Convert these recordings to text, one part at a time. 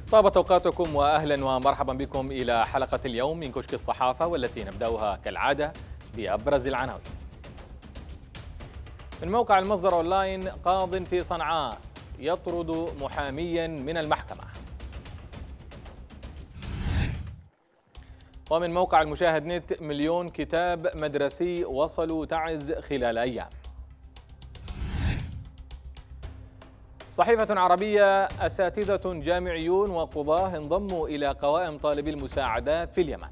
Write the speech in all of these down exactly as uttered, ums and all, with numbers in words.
طابت أوقاتكم وأهلا ومرحبا بكم إلى حلقة اليوم من كشك الصحافة، والتي نبدأها كالعادة بأبرز العناوين. من موقع المصدر أونلاين: قاض في صنعاء يطرد محاميا من المحكمة. ومن موقع المشاهد نت: مليون كتاب مدرسي وصلوا تعز خلال أيام. صحيفة عربية: أساتذة جامعيون وقضاة انضموا إلى قوائم طالبي المساعدات في اليمن.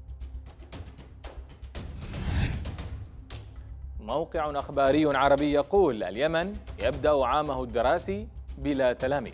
موقع أخباري عربي يقول: اليمن يبدأ عامه الدراسي بلا تلاميذ.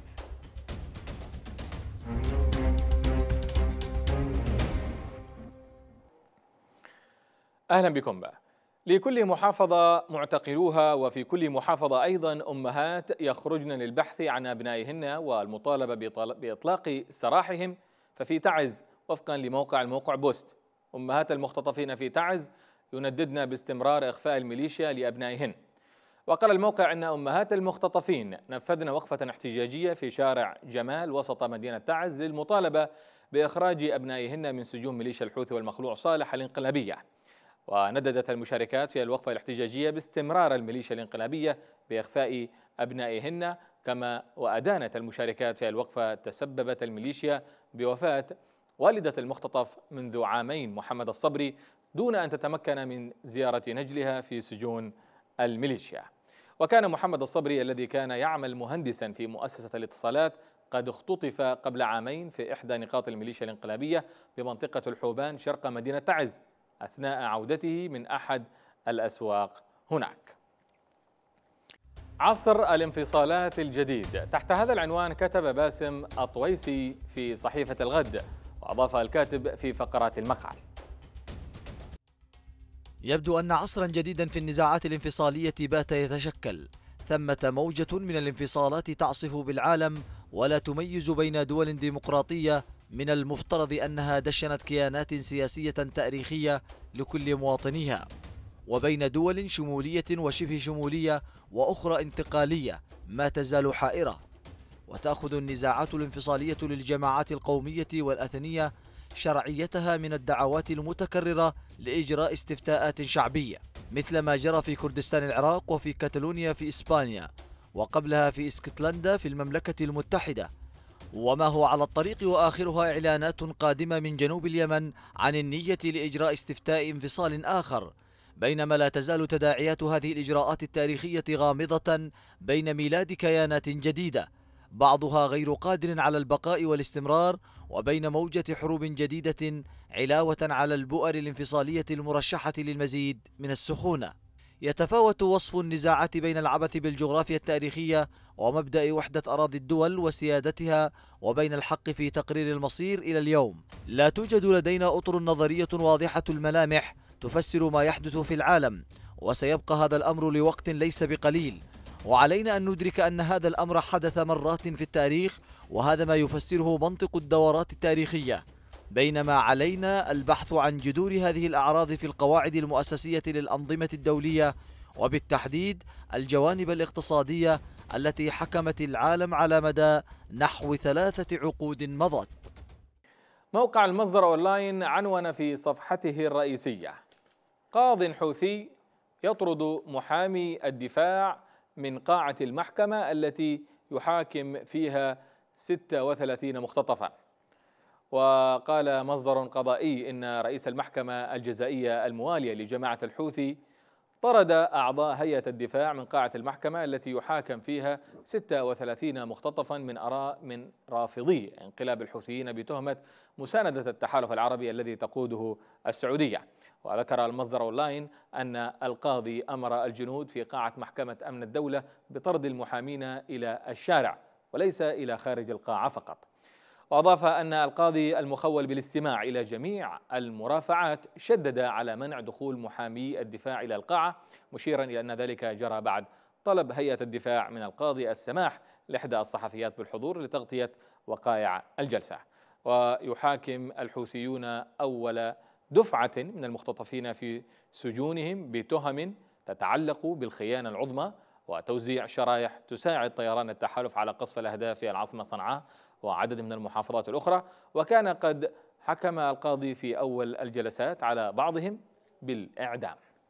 أهلا بكم بقى. لكل محافظة معتقلوها، وفي كل محافظة أيضا أمهات يخرجن للبحث عن أبنائهن والمطالبة بإطلاق سراحهم. ففي تعز، وفقا لموقع الموقع بوست، أمهات المختطفين في تعز ينددن باستمرار إخفاء الميليشيا لأبنائهن. وقال الموقع أن أمهات المختطفين نفذن وقفة احتجاجية في شارع جمال وسط مدينة تعز للمطالبة بإخراج أبنائهن من سجون ميليشيا الحوثي والمخلوع صالح الانقلابية. ونددت المشاركات في الوقفة الاحتجاجية باستمرار الميليشيا الانقلابية بإخفاء أبنائهن، كما وأدانت المشاركات في الوقفة تسببت الميليشيا بوفاة والدة المختطف منذ عامين محمد الصبري دون أن تتمكن من زيارة نجلها في سجون الميليشيا. وكان محمد الصبري الذي كان يعمل مهندسا في مؤسسة الاتصالات قد اختطف قبل عامين في إحدى نقاط الميليشيا الانقلابية بمنطقة الحوبان شرق مدينة تعز أثناء عودته من أحد الأسواق هناك. عصر الانفصالات الجديد، تحت هذا العنوان كتب باسم الطويسي في صحيفة الغد، وأضاف الكاتب في فقرات المقال: يبدو أن عصرا جديدا في النزاعات الانفصالية بات يتشكل. ثمة موجة من الانفصالات تعصف بالعالم، ولا تميز بين دول ديمقراطية من المفترض أنها دشنت كيانات سياسية تاريخية لكل مواطنيها، وبين دول شمولية وشبه شمولية وأخرى انتقالية ما تزال حائرة. وتأخذ النزاعات الانفصالية للجماعات القومية والأثنية شرعيتها من الدعوات المتكررة لإجراء استفتاءات شعبية، مثل ما جرى في كردستان العراق وفي كاتالونيا في إسبانيا، وقبلها في اسكتلندا في المملكة المتحدة، وما هو على الطريق وآخرها إعلانات قادمة من جنوب اليمن عن النية لإجراء استفتاء انفصال آخر. بينما لا تزال تداعيات هذه الإجراءات التاريخية غامضة بين ميلاد كيانات جديدة بعضها غير قادر على البقاء والاستمرار، وبين موجة حروب جديدة علاوة على البؤر الانفصالية المرشحة للمزيد من السخونة. يتفاوت وصف النزاعات بين العبث بالجغرافيا التاريخية ومبدأ وحدة أراضي الدول وسيادتها وبين الحق في تقرير المصير إلى اليوم. لا توجد لدينا أطر نظرية واضحة الملامح تفسر ما يحدث في العالم، وسيبقى هذا الأمر لوقت ليس بقليل، وعلينا أن ندرك أن هذا الأمر حدث مرات في التاريخ، وهذا ما يفسره منطق الدورات التاريخية. بينما علينا البحث عن جذور هذه الأعراض في القواعد المؤسسية للأنظمة الدولية، وبالتحديد الجوانب الاقتصادية التي حكمت العالم على مدى نحو ثلاثة عقود مضت. موقع المصدر أونلاين عنون في صفحته الرئيسية: قاض حوثي يطرد محامي الدفاع من قاعة المحكمة التي يحاكم فيها ستة وثلاثين مختطفا. وقال مصدر قضائي إن رئيس المحكمة الجزائية الموالية لجماعة الحوثي طرد أعضاء هيئة الدفاع من قاعة المحكمة التي يحاكم فيها ستة وثلاثين مختطفا من آراء من رافضي انقلاب الحوثيين بتهمة مساندة التحالف العربي الذي تقوده السعودية. وذكر المصدر أونلاين أن القاضي أمر الجنود في قاعة محكمة أمن الدولة بطرد المحامين إلى الشارع وليس إلى خارج القاعة فقط. وأضاف أن القاضي المخول بالاستماع إلى جميع المرافعات شدد على منع دخول محامي الدفاع إلى القاعة، مشيرا إلى أن ذلك جرى بعد طلب هيئة الدفاع من القاضي السماح لإحدى الصحفيات بالحضور لتغطية وقائع الجلسة. ويحاكم الحوثيون أول دفعة من المختطفين في سجونهم بتهم تتعلق بالخيانة العظمى وتوزيع شرائح تساعد طيران التحالف على قصف الأهداف في العاصمة صنعاء وعدد من المحافظات الأخرى، وكان قد حكم القاضي في أول الجلسات على بعضهم بالإعدام.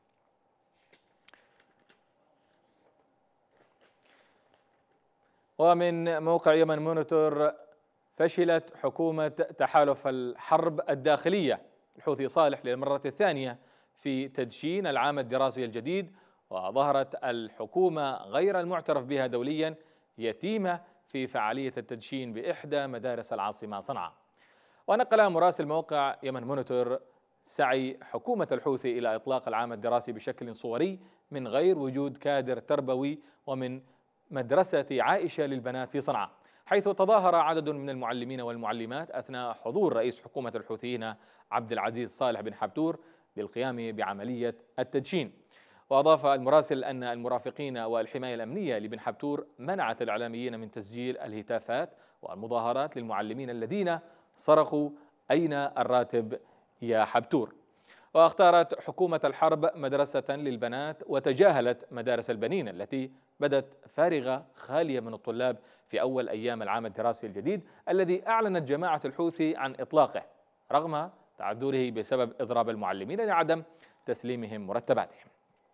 ومن موقع يمن مونيتور: فشلت حكومة تحالف الحرب الداخلية الحوثي صالح للمرة الثانية في تدشين العام الدراسي الجديد، وظهرت الحكومة غير المعترف بها دوليا يتيمة في فعالية التدشين بإحدى مدارس العاصمة صنعاء. ونقل مراسل موقع يمن مونيتور سعي حكومة الحوثي إلى إطلاق العام الدراسي بشكل صوري من غير وجود كادر تربوي ومن مدرسة عائشة للبنات في صنعاء، حيث تظاهر عدد من المعلمين والمعلمات أثناء حضور رئيس حكومة الحوثيين عبد العزيز صالح بن حبتور للقيام بعملية التدشين. وأضاف المراسل أن المرافقين والحماية الأمنية لبن حبتور منعت الإعلاميين من تسجيل الهتافات والمظاهرات للمعلمين الذين صرخوا: أين الراتب يا حبتور؟ واختارت حكومة الحرب مدرسة للبنات وتجاهلت مدارس البنين التي بدت فارغة خالية من الطلاب في أول أيام العام الدراسي الجديد الذي أعلنت جماعة الحوثي عن إطلاقه رغم تعذره بسبب إضراب المعلمين لعدم تسليمهم مرتباتهم.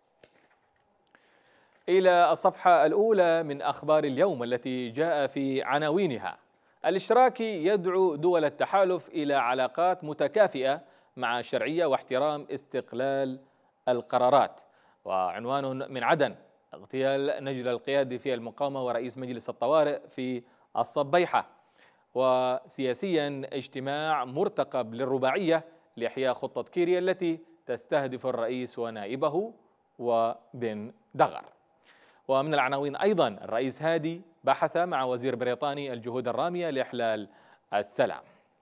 إلى الصفحة الأولى من أخبار اليوم التي جاء في عناوينها: الاشتراكي يدعو دول التحالف إلى علاقات متكافئة مع شرعية واحترام استقلال القرارات. وعنوان من عدن: اغتيال نجل القيادي في المقاومة ورئيس مجلس الطوارئ في الصبيحة. وسياسيا: اجتماع مرتقب للرباعية لإحياء خطة كيريا التي تستهدف الرئيس ونائبه وبن دغر. ومن العناوين أيضا: الرئيس هادي بحث مع وزير بريطاني الجهود الرامية لإحلال السلام.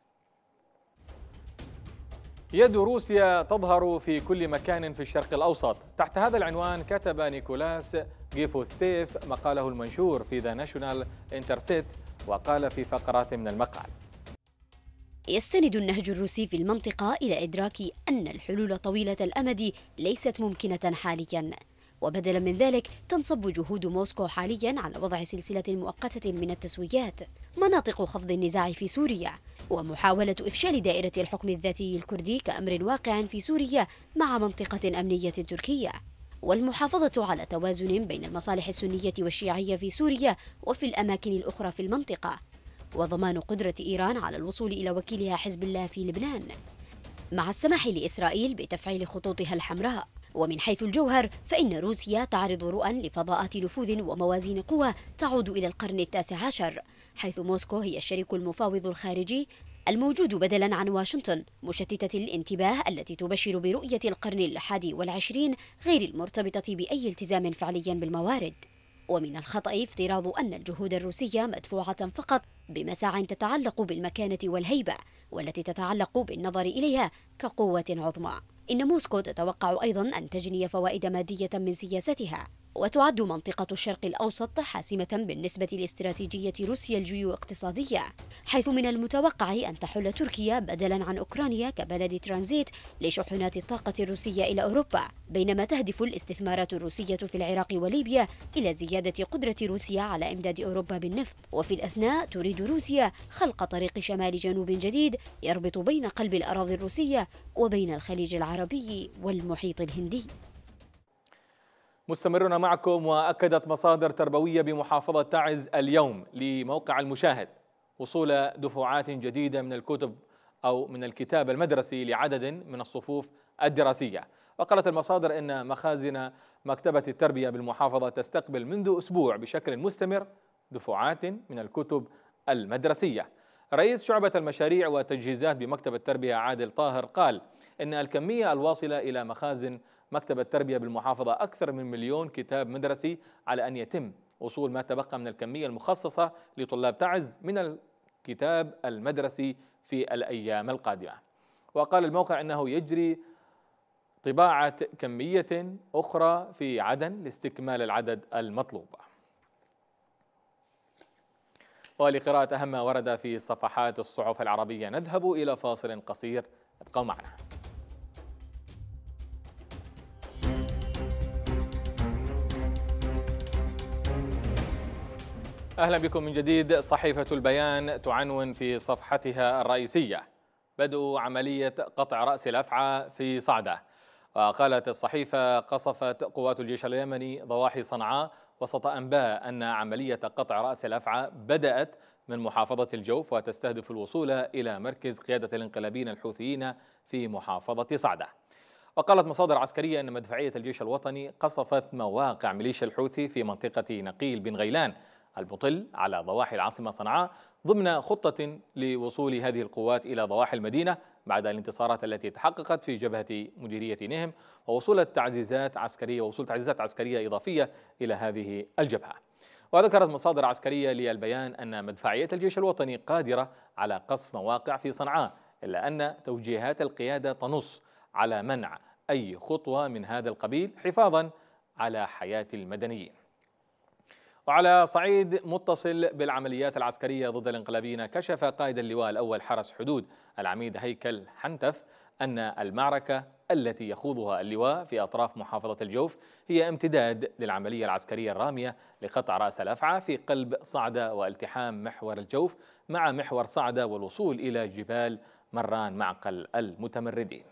يد روسيا تظهر في كل مكان في الشرق الأوسط. تحت هذا العنوان كتب نيكولاس غيفوستيف مقاله المنشور في ذا ناشونال انترسيت، وقال في فقرات من المقال: يستند النهج الروسي في المنطقة إلى إدراك أن الحلول طويلة الأمد ليست ممكنة حاليا، وبدلا من ذلك تنصب جهود موسكو حاليا على وضع سلسلة مؤقتة من التسويات، مناطق خفض النزاع في سوريا، ومحاولة إفشال دائرة الحكم الذاتي الكردي كأمر واقع في سوريا مع منطقة أمنية تركية، والمحافظة على توازن بين المصالح السنية والشيعية في سوريا وفي الأماكن الأخرى في المنطقة، وضمان قدرة إيران على الوصول إلى وكيلها حزب الله في لبنان، مع السماح لإسرائيل بتفعيل خطوطها الحمراء. ومن حيث الجوهر فإن روسيا تعرض رؤى لفضاءات نفوذ وموازين قوى تعود إلى القرن التاسع عشر، حيث موسكو هي الشريك المفاوض الخارجي الموجود بدلا عن واشنطن مشتتة الانتباه التي تبشر برؤية القرن الحادي والعشرين غير المرتبطة بأي التزام فعلي بالموارد. ومن الخطأ افتراض أن الجهود الروسية مدفوعة فقط بمساع تتعلق بالمكانة والهيبة، والتي تتعلق بالنظر إليها كقوة عظمى. إن موسكو تتوقع أيضا أن تجني فوائد مادية من سياستها، وتعد منطقة الشرق الأوسط حاسمة بالنسبة لاستراتيجية روسيا الجيو اقتصادية، حيث من المتوقع أن تحل تركيا بدلا عن أوكرانيا كبلد ترانزيت لشحنات الطاقة الروسية إلى أوروبا، بينما تهدف الاستثمارات الروسية في العراق وليبيا إلى زيادة قدرة روسيا على إمداد أوروبا بالنفط. وفي الأثناء تريد روسيا خلق طريق شمال جنوب جديد يربط بين قلب الأراضي الروسية وبين الخليج العربي والمحيط الهندي. مستمرون معكم. وأكدت مصادر تربوية بمحافظة تعز اليوم لموقع المشاهد وصول دفعات جديدة من الكتب أو من الكتاب المدرسي لعدد من الصفوف الدراسية. وقالت المصادر أن مخازن مكتبة التربية بالمحافظة تستقبل منذ أسبوع بشكل مستمر دفعات من الكتب المدرسية. رئيس شعبة المشاريع والتجهيزات بمكتب التربية عادل طاهر قال إن الكمية الواصلة إلى مخازن مكتب التربية بالمحافظة أكثر من مليون كتاب مدرسي، على أن يتم وصول ما تبقى من الكمية المخصصة لطلاب تعز من الكتاب المدرسي في الأيام القادمة. وقال الموقع إنه يجري طباعة كمية أخرى في عدن لاستكمال العدد المطلوب. ولقراءة أهم ما ورد في صفحات الصحف العربية نذهب إلى فاصل قصير، ابقوا معنا. أهلا بكم من جديد. صحيفة البيان تعنون في صفحتها الرئيسية: بدء عملية قطع رأس الأفعى في صعدة. وقالت الصحيفة: قصفت قوات الجيش اليمني ضواحي صنعاء وسط أنباء أن عملية قطع رأس الأفعى بدأت من محافظة الجوف وتستهدف الوصول إلى مركز قيادة الانقلابيين الحوثيين في محافظة صعدة. وقالت مصادر عسكرية أن مدفعية الجيش الوطني قصفت مواقع ميليشيا الحوثي في منطقة نقيل بن غيلان المطل على ضواحي العاصمة صنعاء ضمن خطة لوصول هذه القوات إلى ضواحي المدينة بعد الانتصارات التي تحققت في جبهة مديرية نهم، ووصول تعزيزات عسكرية ووصول تعزيزات عسكرية إضافية إلى هذه الجبهة. وذكرت مصادر عسكرية للبيان أن مدفعية الجيش الوطني قادرة على قصف مواقع في صنعاء، إلا أن توجيهات القيادة تنص على منع أي خطوة من هذا القبيل حفاظا على حياة المدنيين. وعلى صعيد متصل بالعمليات العسكرية ضد الانقلابيين، كشف قائد اللواء الأول حرس حدود العميد هيكل حنتف أن المعركة التي يخوضها اللواء في أطراف محافظة الجوف هي امتداد للعملية العسكرية الرامية لقطع رأس الأفعى في قلب صعدة والتحام محور الجوف مع محور صعدة والوصول إلى جبال مران معقل المتمردين.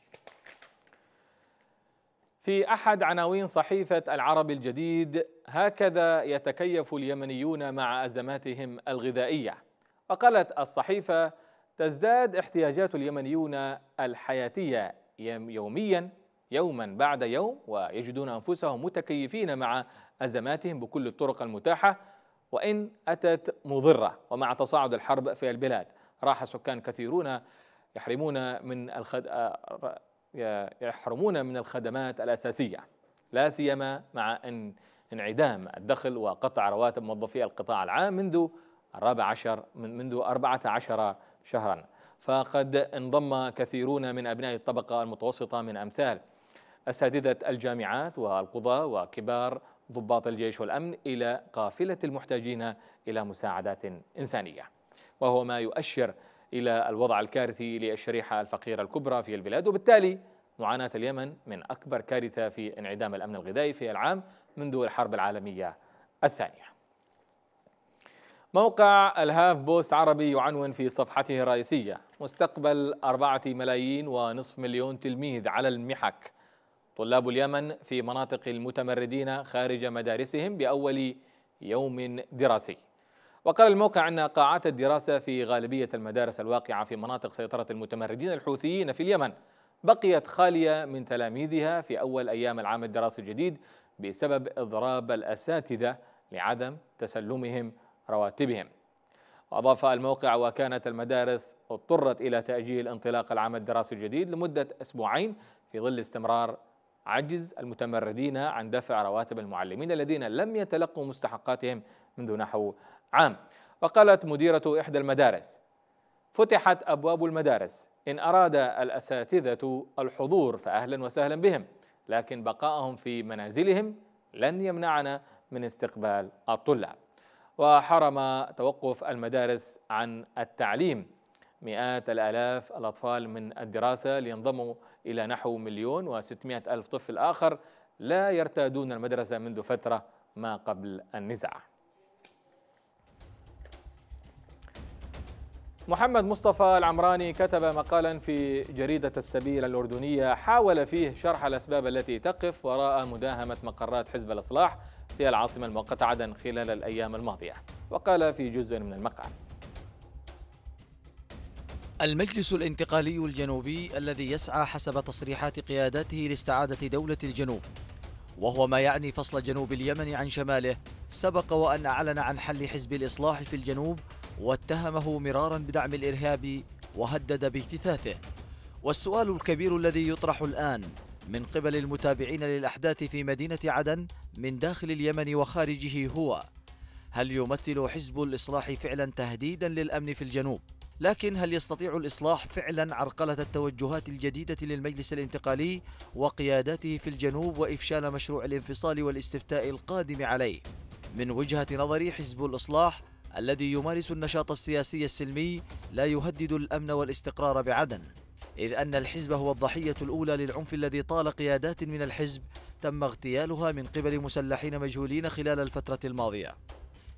في أحد عناوين صحيفة العربي الجديد: هكذا يتكيف اليمنيون مع أزماتهم الغذائية. وقالت الصحيفة: تزداد احتياجات اليمنيون الحياتية يوميا يوما بعد يوم، ويجدون أنفسهم متكيفين مع أزماتهم بكل الطرق المتاحة وإن أتت مضرة. ومع تصاعد الحرب في البلاد راح سكان كثيرون يحرمون من الخد... يحرمون من الخدمات الأساسية، لا سيما مع أن انعدام الدخل وقطع رواتب موظفي القطاع العام منذ الرابع عشر من منذ أربعة عشر شهرا. فقد انضم كثيرون من أبناء الطبقة المتوسطة من أمثال أساتذة الجامعات والقضاة وكبار ضباط الجيش والأمن إلى قافلة المحتاجين إلى مساعدات إنسانية، وهو ما يؤشر إلى الوضع الكارثي للشريحة الفقيرة الكبرى في البلاد، وبالتالي معاناة اليمن من أكبر كارثة في انعدام الأمن الغذائي في العام منذ الحرب العالمية الثانية. موقع الهاف بوست عربي يعنون في صفحته الرئيسية: مستقبل أربعة ملايين ونصف مليون تلميذ على المحك. طلاب اليمن في مناطق المتمردين خارج مدارسهم بأول يوم دراسي. وقال الموقع أن قاعات الدراسة في غالبية المدارس الواقعة في مناطق سيطرة المتمردين الحوثيين في اليمن بقيت خالية من تلاميذها في أول أيام العام الدراسي الجديد بسبب إضراب الأساتذة لعدم تسلمهم رواتبهم. وأضاف الموقع: وكانت المدارس اضطرت إلى تأجيل انطلاق العام الدراسي الجديد لمدة أسبوعين في ظل استمرار عجز المتمردين عن دفع رواتب المعلمين الذين لم يتلقوا مستحقاتهم منذ نحو عام. وقالت مديرة إحدى المدارس: فتحت أبواب المدارس، إن أراد الأساتذة الحضور فأهلا وسهلا بهم، لكن بقائهم في منازلهم لن يمنعنا من استقبال الطلاب. وحرم توقف المدارس عن التعليم مئات الآلاف الأطفال من الدراسة لينضموا إلى نحو مليون وستمائة ألف طفل آخر لا يرتادون المدرسة منذ فترة ما قبل النزاع. محمد مصطفى العمراني كتب مقالا في جريدة السبيل الأردنية حاول فيه شرح الأسباب التي تقف وراء مداهمة مقرات حزب الإصلاح في العاصمة المؤقتة عدن خلال الأيام الماضية. وقال في جزء من المقال: المجلس الانتقالي الجنوبي الذي يسعى حسب تصريحات قياداته لاستعادة دولة الجنوب، وهو ما يعني فصل جنوب اليمن عن شماله، سبق وأن أعلن عن حل حزب الإصلاح في الجنوب واتهمه مرارا بدعم الإرهاب وهدد باجتثاثه. والسؤال الكبير الذي يطرح الآن من قبل المتابعين للأحداث في مدينة عدن من داخل اليمن وخارجه هو: هل يمثل حزب الإصلاح فعلا تهديدا للأمن في الجنوب؟ لكن هل يستطيع الإصلاح فعلا عرقلة التوجهات الجديدة للمجلس الانتقالي وقياداته في الجنوب وإفشال مشروع الانفصال والاستفتاء القادم عليه؟ من وجهة نظري، حزب الإصلاح الذي يمارس النشاط السياسي السلمي لا يهدد الأمن والاستقرار بعدن، إذ أن الحزب هو الضحية الأولى للعنف الذي طال قيادات من الحزب تم اغتيالها من قبل مسلحين مجهولين خلال الفترة الماضية.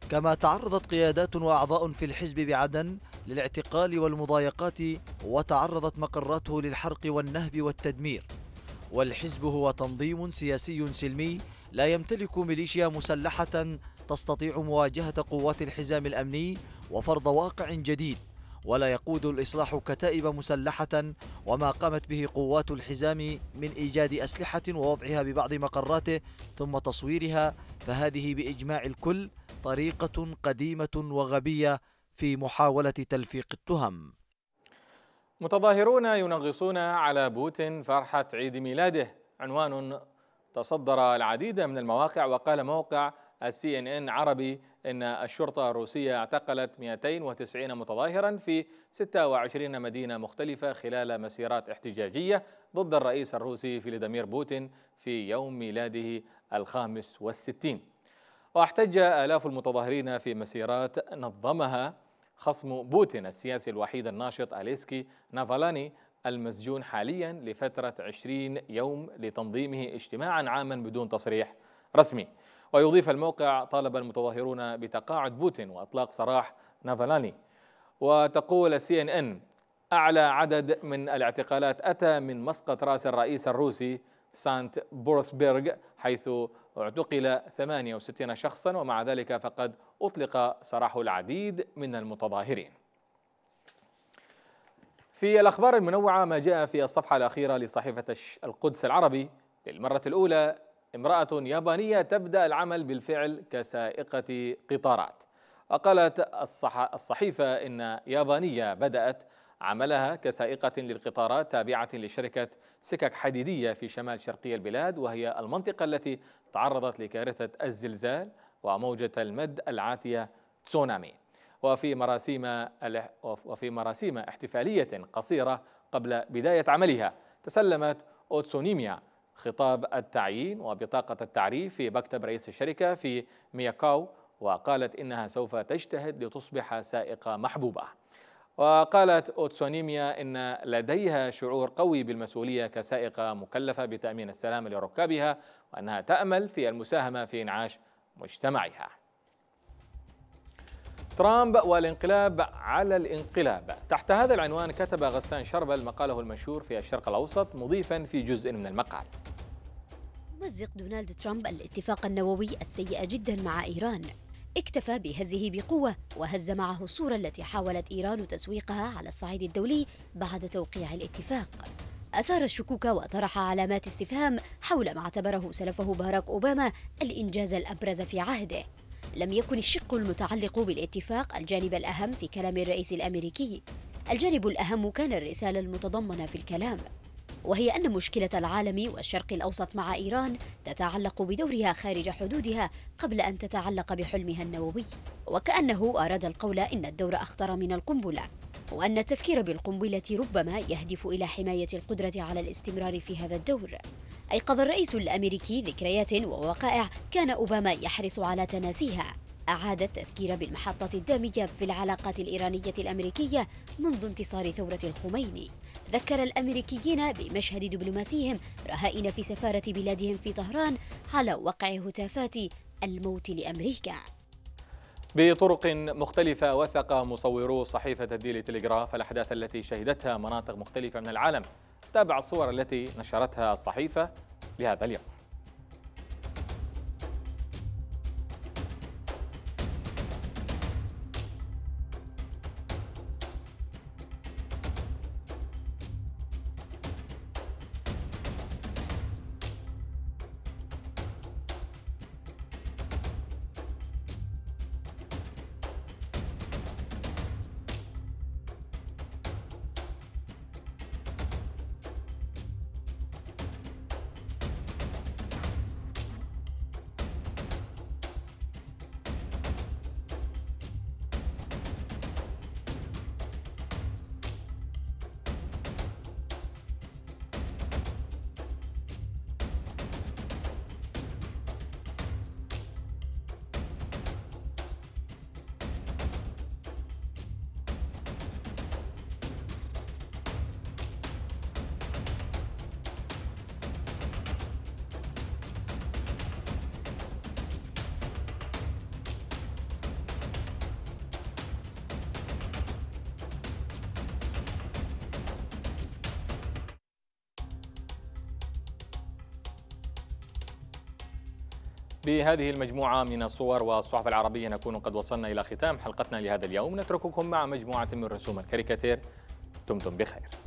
كما تعرضت قيادات وأعضاء في الحزب بعدن للاعتقال والمضايقات، وتعرضت مقراته للحرق والنهب والتدمير. والحزب هو تنظيم سياسي سلمي لا يمتلك ميليشيا مسلحة تستطيع مواجهة قوات الحزام الأمني وفرض واقع جديد، ولا يقود الإصلاح كتائب مسلحة. وما قامت به قوات الحزام من إيجاد أسلحة ووضعها ببعض مقراته ثم تصويرها، فهذه بإجماع الكل طريقة قديمة وغبية في محاولة تلفيق التهم. متظاهرون ينغصون على بوتين فرحة عيد ميلاده، عنوان تصدر العديد من المواقع. وقال موقع السي ان ان عربي إن الشرطة الروسية اعتقلت مئتين وتسعين متظاهرا في ستة وعشرين مدينة مختلفة خلال مسيرات احتجاجية ضد الرئيس الروسي فلاديمير بوتين في يوم ميلاده الخامس والستين. واحتج آلاف المتظاهرين في مسيرات نظمها خصم بوتين السياسي الوحيد الناشط أليسكي نافالاني المسجون حاليا لفترة عشرين يوم لتنظيمه اجتماعا عاما بدون تصريح رسمي. ويضيف الموقع: طالب المتظاهرون بتقاعد بوتين وإطلاق سراح نافالاني. وتقول السي ان ان: أعلى عدد من الاعتقالات أتى من مسقط رأس الرئيس الروسي سانت بورسبيرغ، حيث اعتقل ثمانية وستين شخصا، ومع ذلك فقد أطلق سراح العديد من المتظاهرين. في الأخبار المنوعة ما جاء في الصفحة الأخيرة لصحيفة القدس العربي: للمرة الأولى امرأة يابانية تبدأ العمل بالفعل كسائقة قطارات. وقالت الصحيفة إن يابانية بدأت عملها كسائقة للقطارات تابعة لشركة سكك حديدية في شمال شرقي البلاد، وهي المنطقة التي تعرضت لكارثة الزلزال وموجة المد العاتية تسونامي. وفي مراسيم وفي مراسيم احتفالية قصيرة قبل بداية عملها تسلمت أوتسونيميا خطاب التعيين وبطاقة التعريف في مكتب رئيس الشركة في مياكاو، وقالت إنها سوف تجتهد لتصبح سائقة محبوبة. وقالت أوتسونيميا إن لديها شعور قوي بالمسؤولية كسائقة مكلفة بتأمين السلامة لركابها، وأنها تأمل في المساهمة في إنعاش مجتمعها. ترامب والانقلاب على الانقلاب. تحت هذا العنوان كتب غسان شربل مقاله المنشور في الشرق الأوسط، مضيفا في جزء من المقال: يمزق دونالد ترامب الاتفاق النووي السيء جدا مع إيران. اكتفى بهزه بقوة وهز معه الصورة التي حاولت إيران تسويقها على الصعيد الدولي بعد توقيع الاتفاق. أثار الشكوك وطرح علامات استفهام حول ما اعتبره سلفه باراك أوباما الإنجاز الأبرز في عهده. لم يكن الشق المتعلق بالاتفاق الجانب الأهم في كلام الرئيس الأمريكي. الجانب الأهم كان الرسالة المتضمنة في الكلام، وهي أن مشكلة العالم والشرق الأوسط مع إيران تتعلق بدورها خارج حدودها قبل أن تتعلق بحلمها النووي. وكأنه أراد القول إن الدور أخطر من القنبلة، وأن التفكير بالقنبلة ربما يهدف إلى حماية القدرة على الاستمرار في هذا الدور. أيقظ الرئيس الأمريكي ذكريات ووقائع كان أوباما يحرص على تناسيها. أعاد التذكير بالمحطة الدامية في العلاقات الإيرانية الأمريكية منذ انتصار ثورة الخميني. ذكر الأمريكيين بمشهد دبلوماسيهم رهائن في سفارة بلادهم في طهران على وقع هتافات الموت لأمريكا. بطرق مختلفة وثق مصورو صحيفة الديلي تلغراف الأحداث التي شهدتها مناطق مختلفة من العالم. تابع الصور التي نشرتها الصحيفة لهذا اليوم. بهذه المجموعة من الصور والصحف العربية نكون قد وصلنا إلى ختام حلقتنا لهذا اليوم. نترككم مع مجموعة من رسوم الكاريكاتير. دمتم بخير.